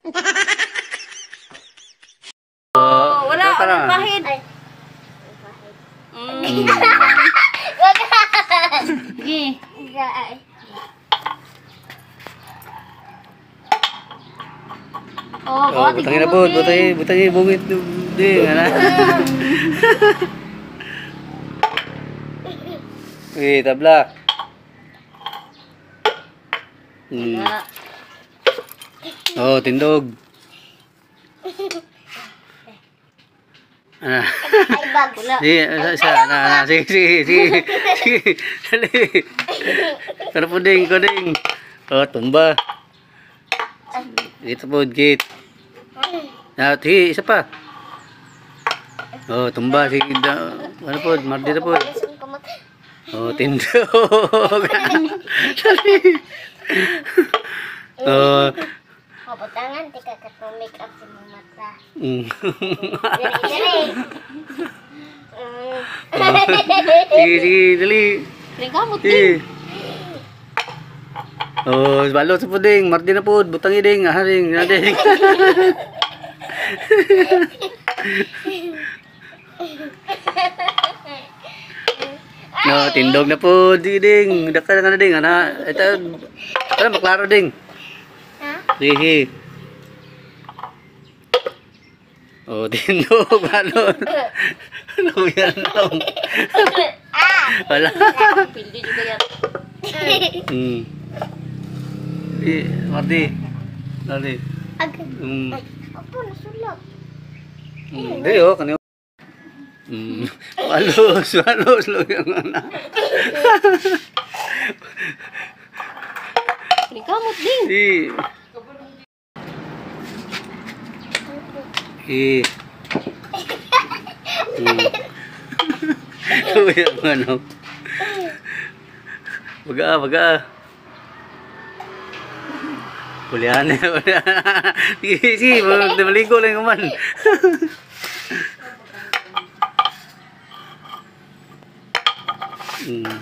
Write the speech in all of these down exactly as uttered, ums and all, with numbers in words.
Oh, wala Tara. walang pahid. Ay. Mm. Wag. Sige. Ay. Oh, Oh, bawat butangin na ibungod po, butangin, butangin, bungit, di, ano. Eh, tabla. Hmm. Wala. Oh, tindog. Ah. Ay, bag. Wala. Sige, isa, isa, na, na, sige, sige, sige, sige, dali. Pero puding, puding. Oh, tumba. Ito po, gate. Ah, sige, isa pa. Oh, tumba, sige, da, ano po, mardi na po. Oh, tindog. Dali. Oh, Kabutangan, di ka katumik up sa mga mata. mm. Dali, dali. Sige, sige, dali. Tingkamot Sige. din. Oh, balot sa puding, mardi na po, butang iding, haring, nading. No, tindog na po, ding, daka na ding, ana, ito, ito, maklaro ding. Ha? Sige. Oh, tindog, balot. Ano yan, long? Ah! Wala. Pildi juga yan. Hmm. Eh, mardi. Dali. Agad. Hmm. Ay, ako, nasulog. Hmm, di oh, kanyo. Hmm. Walos, walos lo yung anak. Tingkamot din. Si. Eh. Hmm. Ito yung ano. Baga, baga. Kulihan na, kulihan. Sige, sige, maligo lang naman. Hmm.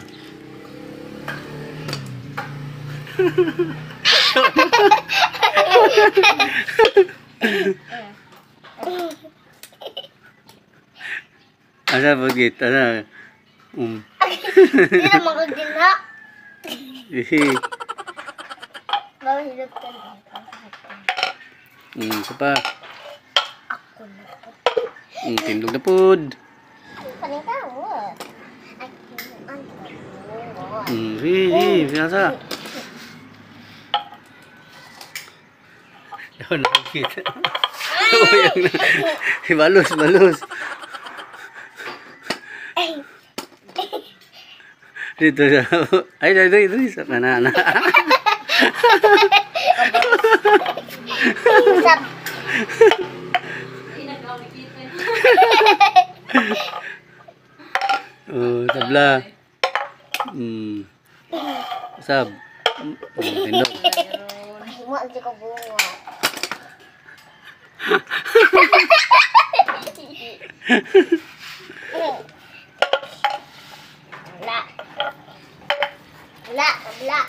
Asa bagit, asa. Um. Hindi na makagina. Eh. Bawal hilot ka na. Hmm, isa pa. Ako na po. Hmm, tindog na pod. Paning tao. Ay, ang tao. Hmm, sige, pinasa. Yaw, nakikita. Uyang na. Balos, balos. Dito siya. Ay, dito, dito, dito. Sa kanana. Sab. Oh, tabla. Hmm. Sab. Oh, tindog. Mahimo ang di ko bunga. Wala. Wala, wala.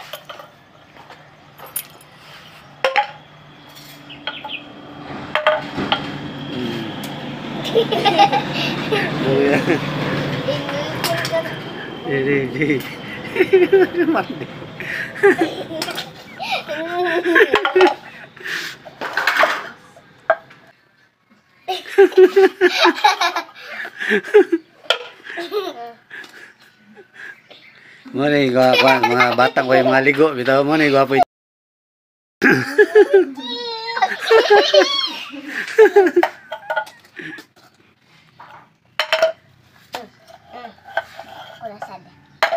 Oh, yeah. Inipin ka na. Di, di, di. Mandi. Mo ni gwa mga batang way mga ligo bitaw mo ni gwapo. Wala sada.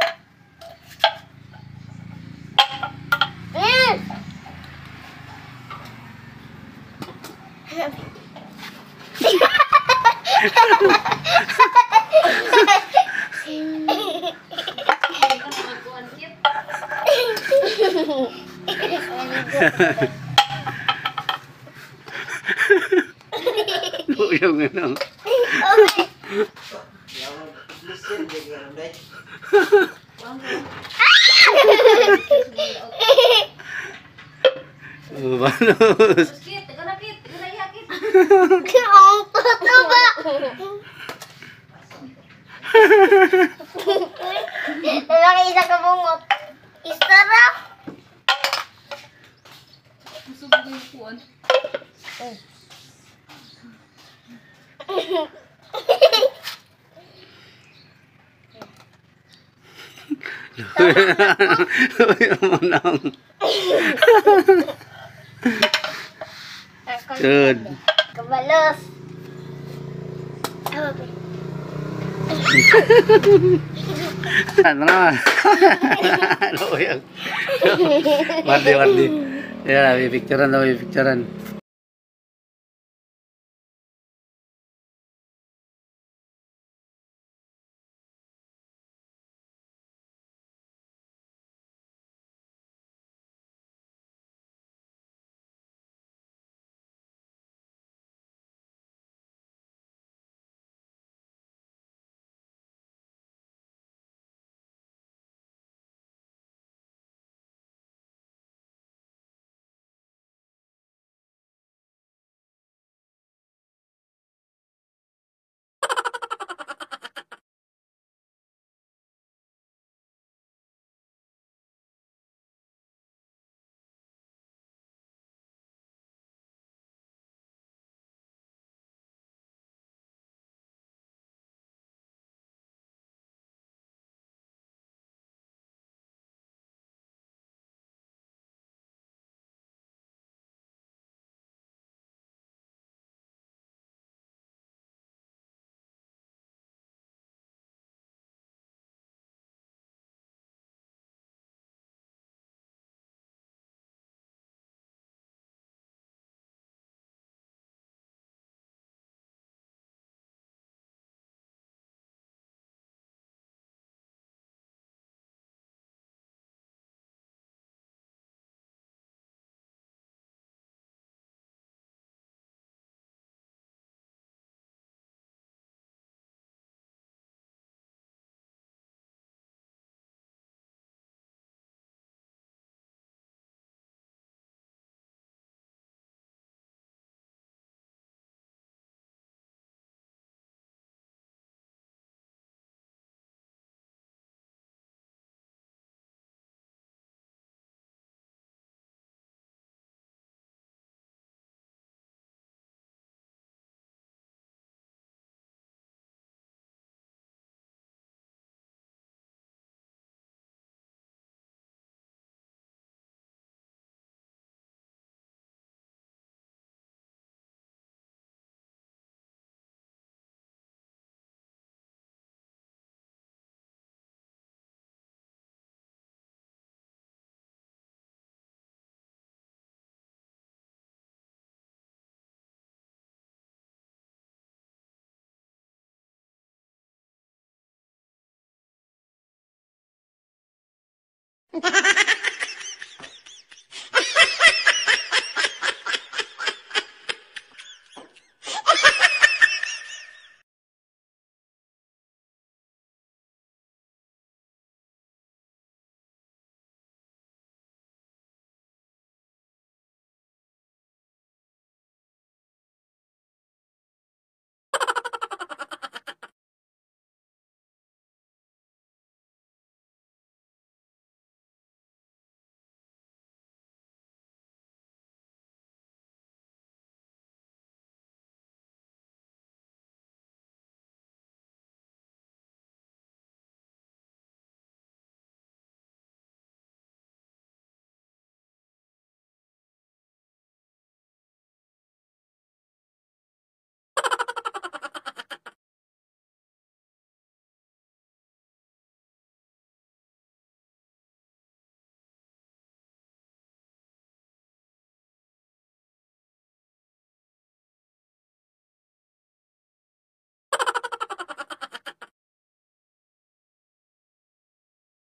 Mm. Yung ano. Oh, banus. Kit, ikaw na kit. Ikaw na yakit. Ang toto ba? Lalaki isa ka bungot. Isara. Masubog yung puan. Uy, umunang. Good. Kabalos. Ano na? Luyag. Mardi, mardi. Yeah, may picturean daw, may picturean.